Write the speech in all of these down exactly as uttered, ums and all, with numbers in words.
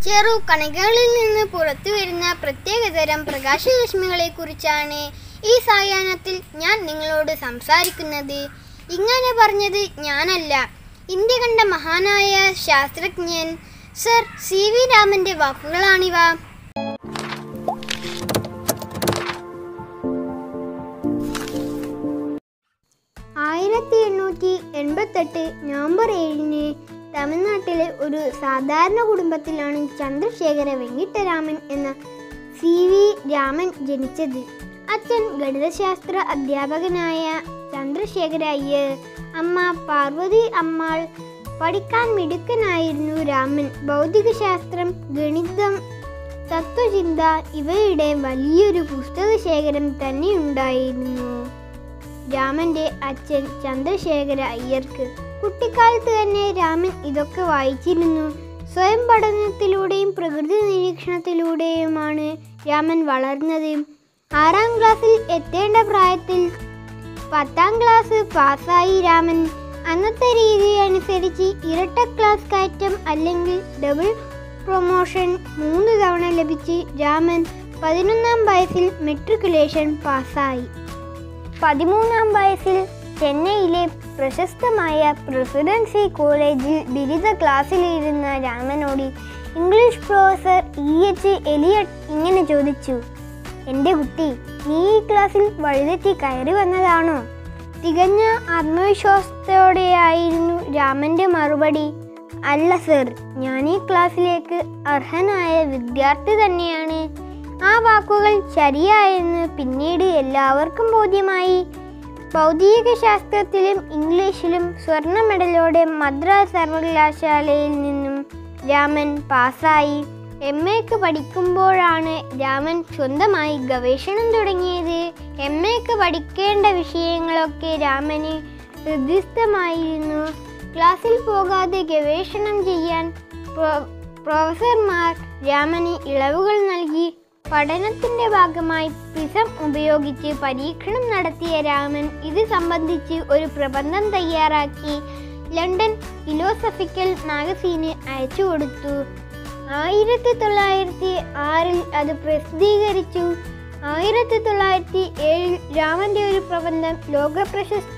ചെറു കണികകളിൽ നിന്ന് പുറത്തു വരുന്ന പ്രത്യേകതരം പ്രകാശരശ്മികളെക്കുറിച്ചാണ് ഈ സായാഹ്നത്തിൽ ഞാൻ നിങ്ങളോട് സംസാരിക്കുന്നത്. ഇങ്ങനെ പറഞ്ഞത് ഞാനല്ല, ഇന്ത്യ കണ്ട മഹാനായ ശാസ്ത്രജ്ഞൻ സർ സി വി രാമൻ്റെ വാക്കുകളാണിവ. ആയിരത്തി എണ്ണൂറ്റി എൺപത്തെട്ട് നവംബർ ഏഴിന് തമിഴ്നാട്ടിലെ ഒരു സാധാരണ കുടുംബത്തിലാണ് ചന്ദ്രശേഖര വെങ്കിട്ടരാമൻ എന്ന സി വി രാമൻ ജനിച്ചത്. അച്ഛൻ ഗണിതശാസ്ത്ര അധ്യാപകനായ ചന്ദ്രശേഖര അയ്യർ, അമ്മ പാർവതി അമ്മാൾ. പഠിക്കാൻ മിടുക്കനായിരുന്നു രാമൻ. ഭൗതികശാസ്ത്രം, ഗണിതം, തത്വചിന്ത ഇവയുടെ വലിയൊരു പുസ്തകശേഖരം തന്നെയുണ്ടായിരുന്നു രാമൻ്റെ അച്ഛൻ ചന്ദ്രശേഖര അയ്യർക്ക്. കുട്ടിക്കാലത്ത് തന്നെ രാമൻ ഇതൊക്കെ വായിച്ചിരുന്നു. സ്വയം പഠനത്തിലൂടെയും പ്രകൃതി നിരീക്ഷണത്തിലൂടെയുമാണ് രാമൻ വളർന്നത്. ആറാം ക്ലാസ്സിൽ എത്തേണ്ട പ്രായത്തിൽ പത്താം ക്ലാസ് പാസ്സായി രാമൻ. അന്നത്തെ രീതി അനുസരിച്ച് ഇരട്ട ക്ലാസ് കയറ്റം അല്ലെങ്കിൽ ഡബിൾ പ്രൊമോഷൻ മൂന്ന് തവണ ലഭിച്ച് രാമൻ പതിനൊന്നാം വയസ്സിൽ മെട്രിക്കുലേഷൻ പാസ്സായി. പതിമൂന്നാം വയസ്സിൽ ചെന്നൈയിലെ പ്രശസ്തമായ പ്രസിഡൻസി കോളേജിൽ ബിരുദ ക്ലാസ്സിലിരുന്ന രാമനോട് English professor E H Eliot ഇങ്ങനെ ചോദിച്ചു: എൻ്റെ കുട്ടി, നീ ഈ ക്ലാസ്സിൽ വഴിതെറ്റി കയറി വന്നതാണോ? തികഞ്ഞ ആത്മവിശ്വാസത്തോടെയായിരുന്നു രാമൻ്റെ മറുപടി. അല്ല സർ, ഞാൻ ഈ ക്ലാസ്സിലേക്ക് അർഹനായ വിദ്യാർത്ഥി തന്നെയാണ്. ആ വാക്കുകൾ ശരിയായെന്ന് പിന്നീട് എല്ലാവർക്കും ബോധ്യമായി. ഭൗതിക ശാസ്ത്രത്തിലും ഇംഗ്ലീഷിലും സ്വർണ്ണ മെഡലോടെ മദ്രാസ് സർവകലാശാലയിൽ നിന്നും രാമൻ പാസ്സായി. എം എക്ക് പഠിക്കുമ്പോഴാണ് രാമൻ സ്വന്തമായി ഗവേഷണം തുടങ്ങിയത്. എം എക്ക് പഠിക്കേണ്ട വിഷയങ്ങളൊക്കെ രാമന് ഹൃദിസ്ഥമായിരുന്നു. ക്ലാസ്സിൽ പോകാതെ ഗവേഷണം ചെയ്യാൻ പ്രൊഫസർമാർ രാമന് ഇളവുകൾ നൽകി. പഠനത്തിൻ്റെ ഭാഗമായി പ്രിസം ഉപയോഗിച്ച് പരീക്ഷണം നടത്തിയ രാമൻ ഇത് സംബന്ധിച്ച് ഒരു പ്രബന്ധം തയ്യാറാക്കി ലണ്ടൻ ഫിലോസഫിക്കൽ മാഗസീന് അയച്ചു കൊടുത്തു. ആയിരത്തി തൊള്ളായിരത്തി ആറിൽ അത് പ്രസിദ്ധീകരിച്ചു. ആയിരത്തി തൊള്ളായിരത്തി ഏഴിൽ രാമൻ്റെ ഒരു പ്രബന്ധം ലോകപ്രശസ്ത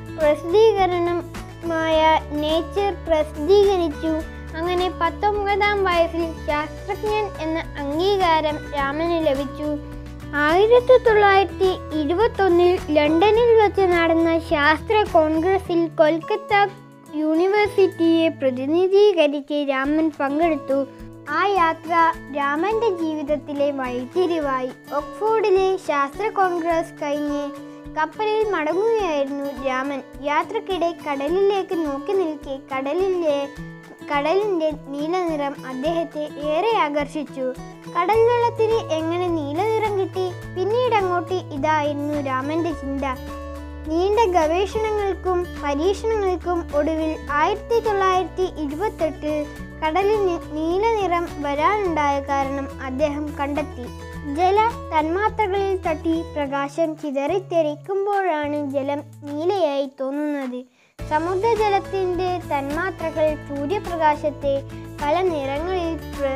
പ്രസിദ്ധീകരണമായ നേച്ചർ പ്രസിദ്ധീകരിച്ചു. അങ്ങനെ പത്തൊമ്പതാം വയസ്സിൽ ശാസ്ത്രജ്ഞൻ എന്ന അംഗീകാരം രാമന് ലഭിച്ചു. ആയിരത്തി തൊള്ളായിരത്തി ഇരുപത്തൊന്നിൽ ലണ്ടനിൽ വെച്ച് നടന്ന ശാസ്ത്ര കോൺഗ്രസിൽ കൊൽക്കത്ത യൂണിവേഴ്സിറ്റിയെ പ്രതിനിധീകരിച്ച് രാമൻ പങ്കെടുത്തു. ആ യാത്ര രാമൻ്റെ ജീവിതത്തിലെ വഴിത്തിരിവായി. ഓക്സ്ഫോർഡിലെ ശാസ്ത്ര കോൺഗ്രസ് കഴിഞ്ഞ് കപ്പലിൽ മടങ്ങുകയായിരുന്നു രാമൻ. യാത്രക്കിടെ കടലിലേക്ക് നോക്കി നിൽക്കെ കടലിലെ കടലിൻ്റെ നീലനിറം അദ്ദേഹത്തെ ഏറെ ആകർഷിച്ചു. കടൽ വെള്ളത്തിന് എങ്ങനെ നീലനിറം കിട്ടി? പിന്നീട് അങ്ങോട്ട് ഇതായിരുന്നു രാമൻ്റെ ചിന്ത. നീണ്ട ഗവേഷണങ്ങൾക്കും പരീക്ഷണങ്ങൾക്കും ഒടുവിൽ ആയിരത്തി തൊള്ളായിരത്തി ഇരുപത്തെട്ടിൽ കടലിന് നീലനിറം വരാനുണ്ടായ കാരണം അദ്ദേഹം കണ്ടെത്തി. ജല തന്മാത്രകളിൽ തട്ടി പ്രകാശം ചിതറിത്തെറിക്കുമ്പോഴാണ് ജലം നീലയായി തോന്നുന്നത്. സമുദ്രജലത്തിൻ്റെ തന്മാത്രകൾ സൂര്യപ്രകാശത്തെ പല നിറങ്ങളിൽ പ്ര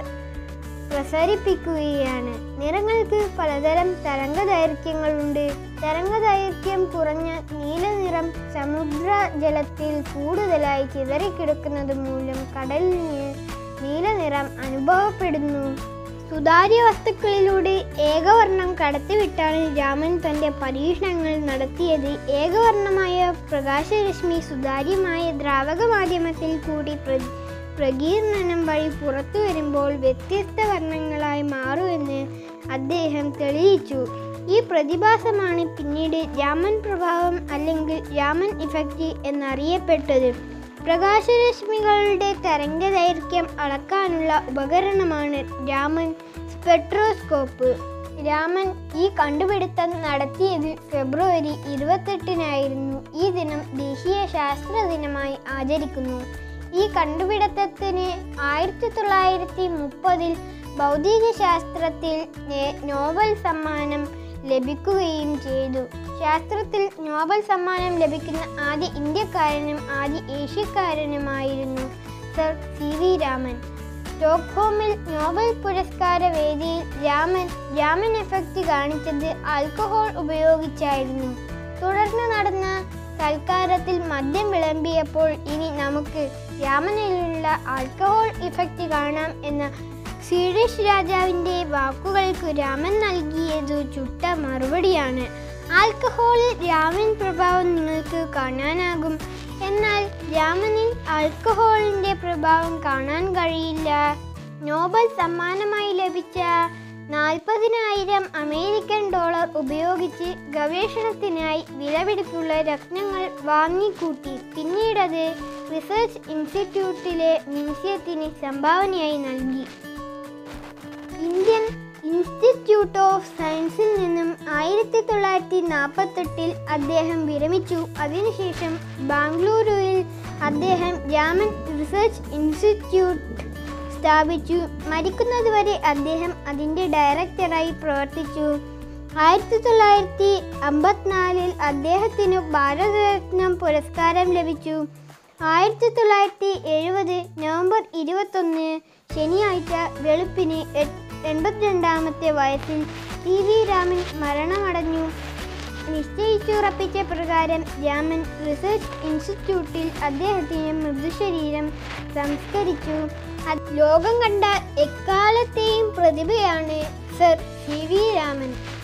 പ്രസരിപ്പിക്കുകയാണ്. നിറങ്ങൾക്ക് പലതരം തരംഗദൈർഘ്യങ്ങളുണ്ട്. തരംഗദൈർഘ്യം കുറഞ്ഞ നീലനിറം സമുദ്രജലത്തിൽ കൂടുതലായി ചിതറിക്കിടക്കുന്നത് മൂലം കടലിന് നീലനിറം അനുഭവപ്പെടുന്നു. സുതാര്യ വസ്തുക്കളിലൂടെ ഏകവർണം കടത്തിവിട്ടാണ് രാമൻ തൻ്റെ പരീക്ഷണങ്ങൾ നടത്തിയത്. ഏകവർണമായ പ്രകാശരശ്മി സുതാര്യമായ ദ്രാവക മാധ്യമത്തിൽ കൂടി പ്ര പ്രകീർണനം വഴി പുറത്തു വരുമ്പോൾ വ്യത്യസ്ത വർണ്ണങ്ങളായി മാറുമെന്ന് അദ്ദേഹം തെളിയിച്ചു. ഈ പ്രതിഭാസമാണ് പിന്നീട് രാമൻ പ്രഭാവം അല്ലെങ്കിൽ രാമൻ ഇഫക്റ്റ് എന്നറിയപ്പെട്ടത്. പ്രകാശരശ്മികളുടെ തരംഗദൈർഘ്യം അളക്കാനുള്ള ഉപകരണമാണ് രാമൻ സ്പെക്ട്രോസ്കോപ്പ്. രാമൻ ഈ കണ്ടുപിടുത്തം നടത്തിയത് ഫെബ്രുവരി ഇരുപത്തെട്ടിനായിരുന്നു. ഈ ദിനം ദേശീയ ശാസ്ത്ര ദിനമായി ആചരിക്കുന്നു. ഈ കണ്ടുപിടുത്തത്തിന് ആയിരത്തി തൊള്ളായിരത്തി മുപ്പതിൽ ഭൗതിക ശാസ്ത്രത്തിൽ നോബൽ സമ്മാനം ലഭിക്കുകയും ചെയ്തു. ശാസ്ത്രത്തിൽ നോബൽ സമ്മാനം ലഭിക്കുന്ന ആദ്യ ഇന്ത്യക്കാരനും ആദ്യ ഏഷ്യക്കാരനുമായിരുന്നു സർ സി വി രാമൻ. സ്റ്റോക്ക്ഹോമിൽ നോബൽ പുരസ്കാര വേദിയിൽ രാമൻ രാമൻ എഫക്റ്റ് കാണിച്ചത് ആൽക്കഹോൾ ഉപയോഗിച്ചായിരുന്നു. തുടർന്ന് നടന്ന സൽക്കാരത്തിൽ മദ്യം വിളമ്പിയപ്പോൾ ഇനി നമുക്ക് രാമനിലുള്ള ആൽക്കഹോൾ ഇഫക്റ്റ് കാണാം എന്ന സ്വീഡിഷ് രാജാവിൻ്റെ വാക്കുകൾക്ക് രാമൻ നൽകിയത് ചുട്ട മറുപടിയാണ്. ആൽക്കഹോളിൽ രാമൻ പ്രഭാവം നിങ്ങൾക്ക് കാണാനാകും, എന്നാൽ രാമനിൽ ആൽക്കഹോളിൻ്റെ പ്രഭാവം കാണാൻ കഴിയില്ല. നോബൽ സമ്മാനമായി ലഭിച്ച നാൽപ്പതിനായിരം അമേരിക്കൻ ഡോളർ ഉപയോഗിച്ച് ഗവേഷണത്തിനായി വിലപിടിപ്പുള്ള രത്നങ്ങൾ വാങ്ങിക്കൂട്ടി പിന്നീടത് റിസർച്ച് ഇൻസ്റ്റിറ്റ്യൂട്ടിലെ മ്യൂസിയത്തിന് സംഭാവനയായി നൽകി. ഇന്ത്യൻ ഇൻസ്റ്റിറ്റ്യൂട്ട് ഓഫ് സയൻസിൽ നിന്നും ആയിരത്തി തൊള്ളായിരത്തി നാൽപ്പത്തെട്ടിൽ അദ്ദേഹം വിരമിച്ചു. അതിനുശേഷം ബാംഗ്ലൂരുവിൽ അദ്ദേഹം രാമൻ റിസർച്ച് ഇൻസ്റ്റിറ്റ്യൂട്ട് സ്ഥാപിച്ചു. മരിക്കുന്നതുവരെ അദ്ദേഹം അതിൻ്റെ ഡയറക്ടറായി പ്രവർത്തിച്ചു. ആയിരത്തി തൊള്ളായിരത്തി അമ്പത്തിനാലിൽ അദ്ദേഹത്തിന് ഭാരതരത്നം പുരസ്കാരം ലഭിച്ചു. ആയിരത്തി തൊള്ളായിരത്തി എഴുപത് നവംബർ ഇരുപത്തൊന്ന് ശനിയാഴ്ച വെളുപ്പിന് എൺപത്തിരണ്ടാമത്തെ വയസ്സിൽ സി വി രാമൻ മരണമടഞ്ഞു. നിശ്ചയിച്ചുറപ്പിച്ച പ്രകാരം രാമൻ റിസർച്ച് ഇൻസ്റ്റിറ്റ്യൂട്ടിൽ അദ്ദേഹത്തിൻ്റെ മൃതശരീരം സംസ്കരിച്ചു. ലോകം കണ്ട എക്കാലത്തെയും പ്രതിഭയാണ് സർ സി വി രാമൻ.